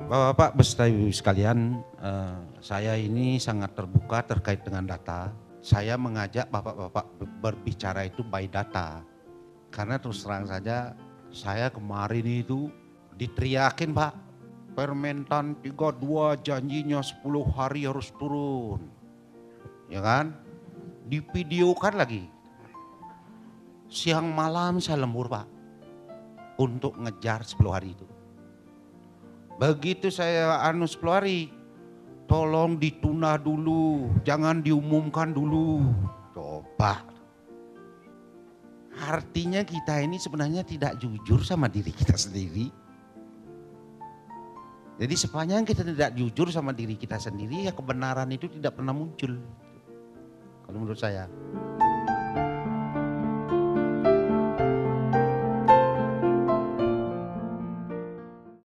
Bapak-bapak beserta ibu sekalian, saya ini sangat terbuka terkait dengan data. Saya mengajak bapak-bapak berbicara itu by data. Karena terus terang saja, saya kemarin itu diteriakin Pak, Permentan 32 janjinya 10 hari harus turun. Ya kan? Divideokan lagi. Siang malam saya lembur Pak, untuk ngejar 10 hari itu. Begitu saya 10 hari, tolong ditunda dulu, jangan diumumkan dulu. Coba. Artinya kita ini sebenarnya tidak jujur sama diri kita sendiri. Jadi sepanjang kita tidak jujur sama diri kita sendiri, ya kebenaran itu tidak pernah muncul. Kalau menurut saya.